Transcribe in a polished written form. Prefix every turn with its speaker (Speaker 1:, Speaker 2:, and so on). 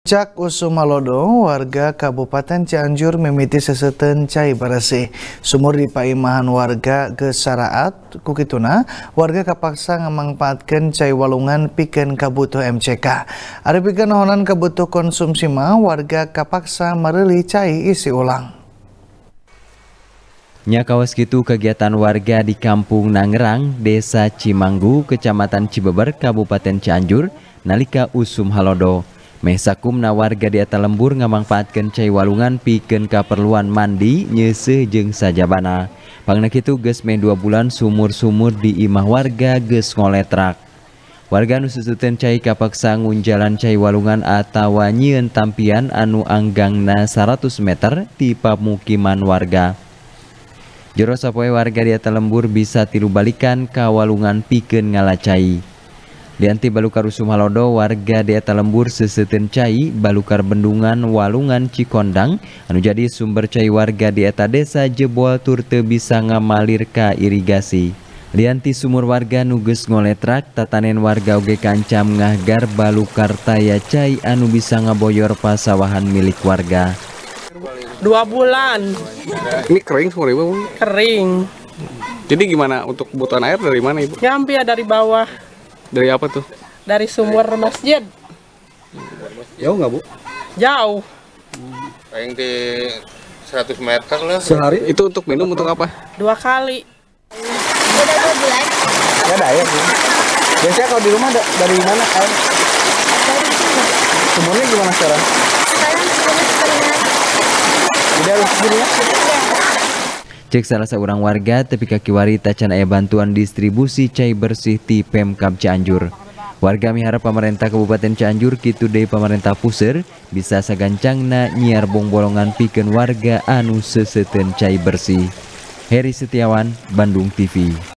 Speaker 1: Cak Usumalodo, warga Kabupaten Cianjur mimiti seseuten cai bersih. Sumur di paimahan warga gesaraat, kukituna warga kapaksa ngamangpaatkeun cai walungan pikeun kabutuh MCK. Ari pikeun honan kabutuh konsumsi mah warga kapaksa mereuli cai isi ulang.
Speaker 2: Nya kawas kitu kegiatan warga di Kampung Nangerang, Desa Cimanggu, Kecamatan Cibeber, Kabupaten Cianjur, nalika usum halodo. Meh sakumna warga di eta lembur ngamangpaatkeun cai walungan pikeun kaperluan mandi, nyeuseuh jeung sajabana. Pangna kitu geus meh 2 bulan sumur-sumur di imah warga geus ngoletrak. Warga nu susuteun cai kapaksa ngunjalan cai walungan atawa nyieun tampian anu anggangna 100 meter ti pamukiman warga. Jero sapoe warga di eta lembur bisa tilu balikan ka walungan pikeun ngalacai. Dianti balukar usum halodo warga di eta lembur seuseuten cai balukar bendungan walungan Cikondang anu jadi sumber cai warga di eta desa jebol tur teu bisa ngamalir ka irigasi. Lianti sumur warga nu geus ngoletrak tatanen warga oge kancam ngahgar balukar taya cai anu bisa ngaboyor pasawahan milik warga.
Speaker 3: 2 bulan.
Speaker 4: Ini kering sumur ibu?
Speaker 3: Kering.
Speaker 4: Jadi gimana untuk kebutuhan air dari mana ibu?
Speaker 3: Nyampe ya dari bawah.
Speaker 4: Dari apa tuh?
Speaker 3: Dari sumur masjid.
Speaker 5: Jauh nggak bu?
Speaker 3: Jauh.
Speaker 6: Paling di 100 meter lah.
Speaker 5: Sehari?
Speaker 4: Itu untuk minum untuk apa?
Speaker 3: 2 kali.
Speaker 7: Udah 2 bulan.
Speaker 5: Nggak ada air bu. Biasanya kalau di rumah dari mana air?
Speaker 7: Dari sini.
Speaker 5: Sumurnya gimana sekarang?
Speaker 7: Sekarang sumurnya keringat.
Speaker 5: Udah harus gini ya?
Speaker 2: Cek salah seorang warga tepi kaki warita can aya bantuan distribusi cai bersih ti Pemkab Cianjur. Warga miharap pemerintah Kabupaten Cianjur kitu deui pemerintah puseur bisa sagancangna nyiar bong-bolongan pikeun warga anu seuseuten cai bersih. Heri Setiawan, Bandung TV.